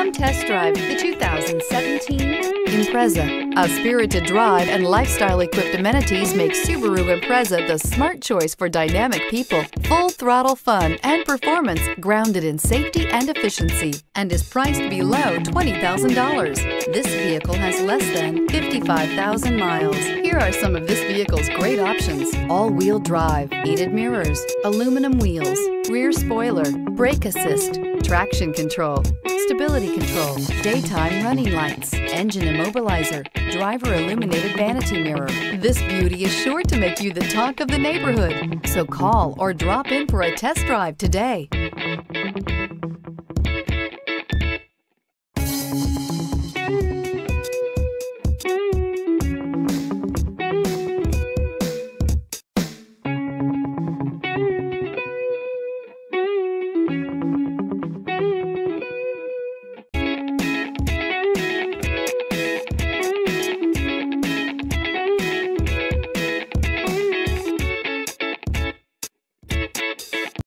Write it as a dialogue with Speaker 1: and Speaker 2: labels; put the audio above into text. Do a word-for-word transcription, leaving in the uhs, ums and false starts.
Speaker 1: Come test drive the two thousand seventeen Impreza. A spirited drive and lifestyle-equipped amenities make Subaru Impreza the smart choice for dynamic people. Full throttle fun and performance grounded in safety and efficiency, and is priced below twenty thousand dollars. This vehicle has less than fifty-five thousand miles. Here are some of this vehicle's great options: all-wheel drive, heated mirrors, aluminum wheels, rear spoiler, brake assist, traction control, stability control, daytime running lights, engine immobilizer, driver illuminated vanity mirror. This beauty is sure to make you the talk of the neighborhood. So call or drop in for a test drive today.